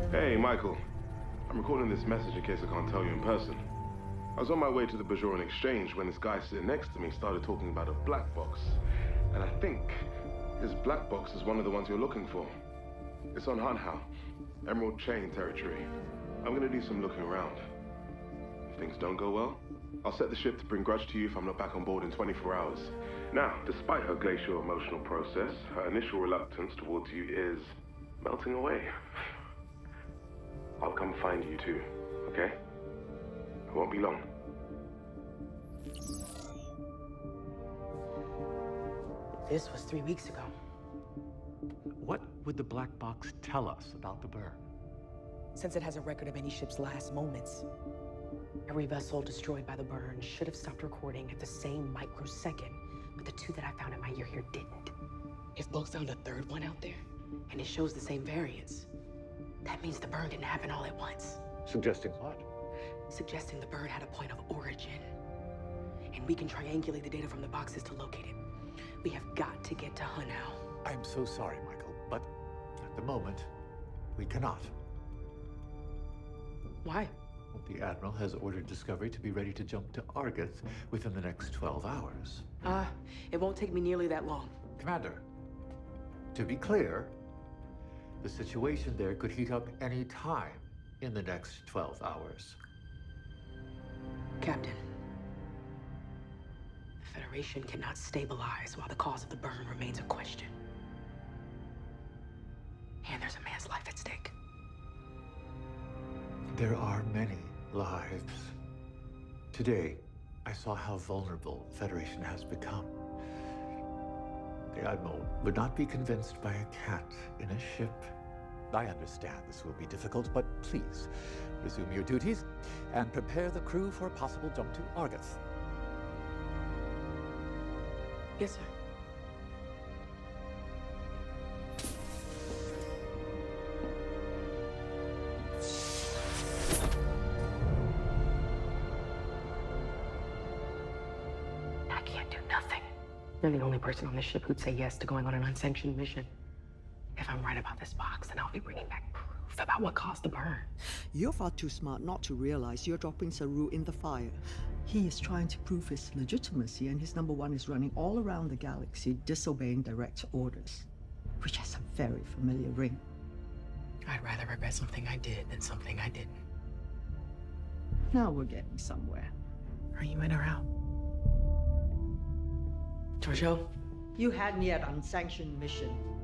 Hey, Michael. I'm recording this message in case I can't tell you in person. I was on my way to the Bajoran Exchange when this guy sitting next to me started talking about a black box. And I think this black box is one of the ones you're looking for. It's on Hanhao, Emerald Chain territory. I'm gonna do some looking around. If things don't go well, I'll set the ship to bring Grudge to you if I'm not back on board in 24 hours. Now, despite her glacial emotional process, her initial reluctance towards you is melting away. I'll come find you too, okay? It won't be long. This was 3 weeks ago. What would the black box tell us about the burn? Since it has a record of any ship's last moments, every vessel destroyed by the burn should have stopped recording at the same microsecond, but the two that I found in my year here didn't. If Bulk found a third one out there, and it shows the same variance, that means the burn didn't happen all at once. Suggesting what? Suggesting the burn had a point of origin. And we can triangulate the data from the boxes to locate it. We have got to get to Hanhao. I'm so sorry, Michael, but at the moment, we cannot. Why? The Admiral has ordered Discovery to be ready to jump to Argus within the next 12 hours. It won't take me nearly that long. Commander, to be clear, the situation there could heat up any time in the next 12 hours. Captain, the Federation cannot stabilize while the cause of the burn remains a question. And there's a man's life at stake. There are many lives. Today, I saw how vulnerable the Federation has become. The Admiral would not be convinced by a cat in a ship. I understand this will be difficult, but please, resume your duties and prepare the crew for a possible jump to Argus. Yes, sir. I can't do nothing. You're the only person on this ship who'd say yes to going on an unsanctioned mission. If I'm right about this box, then I'll be bringing back proof about what caused the burn. You're far too smart not to realize you're dropping Saru in the fire. He is trying to prove his legitimacy, and his number one is running all around the galaxy disobeying direct orders, which has a very familiar ring. I'd rather regret something I did than something I didn't. Now we're getting somewhere. Are you in or out? Giorgio? You had me at unsanctioned mission.